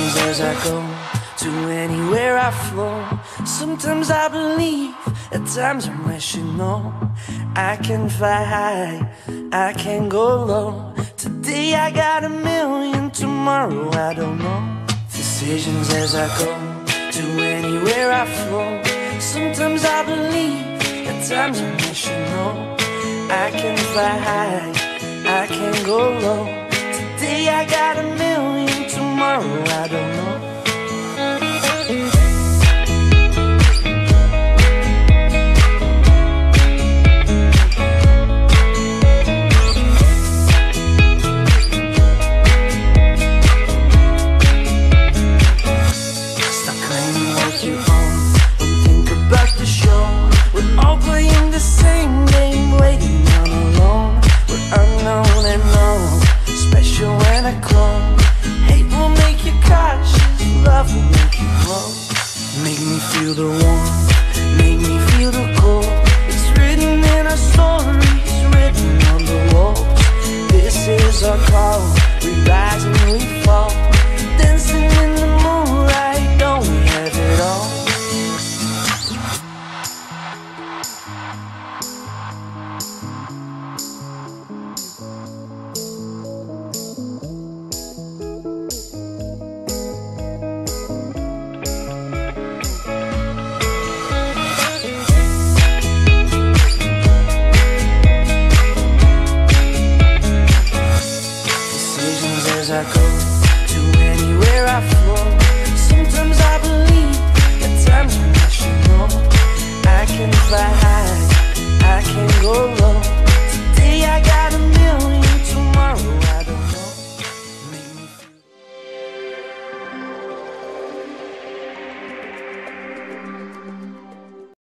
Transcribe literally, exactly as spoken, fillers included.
Decisions as I go, to anywhere I flow. Sometimes I believe, at times I'm wishing no. I can fly high, I can go low. Today I got a million, tomorrow I don't know. Decisions as I go, to anywhere I flow. Sometimes I believe, at times I'm wishing no. I can fly high, I can go low. Today I got a million, tomorrow I don't know.